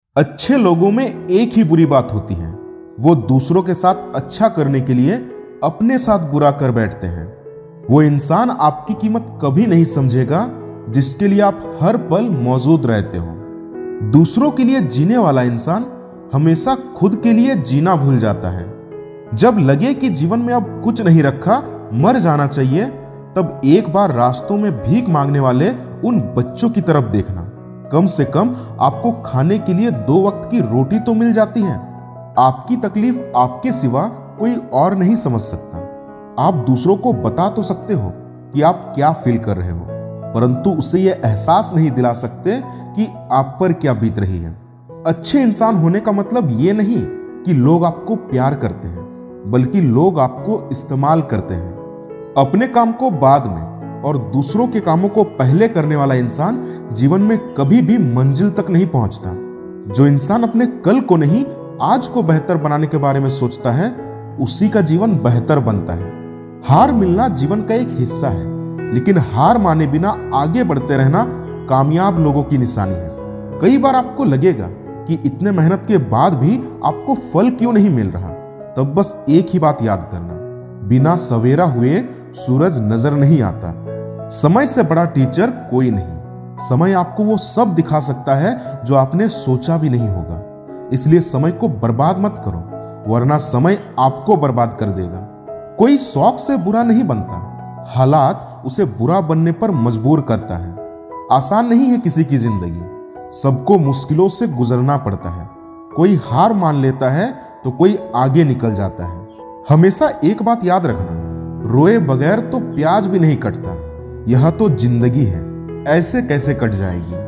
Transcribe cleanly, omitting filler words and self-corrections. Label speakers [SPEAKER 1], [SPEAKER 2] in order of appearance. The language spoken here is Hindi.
[SPEAKER 1] अच्छे लोगों में एक ही बुरी बात होती है, वो दूसरों के साथ अच्छा करने के लिए अपने साथ बुरा कर बैठते हैं। वो इंसान आपकी कीमत कभी नहीं समझेगा जिसके लिए आप हर पल मौजूद रहते हो। दूसरों के लिए जीने वाला इंसान हमेशा खुद के लिए जीना भूल जाता है। जब लगे कि जीवन में अब कुछ नहीं रखा, मर जाना चाहिए, तब एक बार रास्तों में भीख मांगने वाले उन बच्चों की तरफ देखना। कम से कम आपको खाने के लिए 2 वक्त की रोटी तो मिल जाती है। आपकी तकलीफ आपके सिवा कोई और नहीं समझ सकता। आप दूसरों को बता तो सकते हो कि आप क्या फील कर रहे हो, परंतु उसे यह एहसास नहीं दिला सकते कि आप पर क्या बीत रही है। अच्छे इंसान होने का मतलब ये नहीं कि लोग आपको प्यार करते हैं, बल्कि लोग आपको इस्तेमाल करते हैं। अपने काम को बाद में और दूसरों के कामों को पहले करने वाला इंसान जीवन में कभी भी मंजिल तक नहीं पहुंचता। जो इंसान अपने कल को नहीं, आज को बेहतर बनाने के बारे में सोचता है, उसी का जीवन बेहतर बनता है। हार मिलना जीवन का एक हिस्सा है, लेकिन हार माने बिना आगे बढ़ते रहना कामयाब लोगों की निशानी है। कई बार आपको लगेगा कि इतने मेहनत के बाद भी आपको फल क्यों नहीं मिल रहा, तब बस एक ही बात याद करना, बिना सवेरा हुए सूरज नजर नहीं आता। समय से बड़ा टीचर कोई नहीं। समय आपको वो सब दिखा सकता है जो आपने सोचा भी नहीं होगा। इसलिए समय को बर्बाद मत करो, वरना समय आपको बर्बाद कर देगा। कोई शौक से बुरा नहीं बनता, हालात उसे बुरा बनने पर मजबूर करता है। आसान नहीं है किसी की जिंदगी, सबको मुश्किलों से गुजरना पड़ता है। कोई हार मान लेता है तो कोई आगे निकल जाता है। हमेशा एक बात याद रखना, रोए बगैर तो प्याज भी नहीं कटता। यह तो जिंदगी है, ऐसे कैसे कट जाएगी।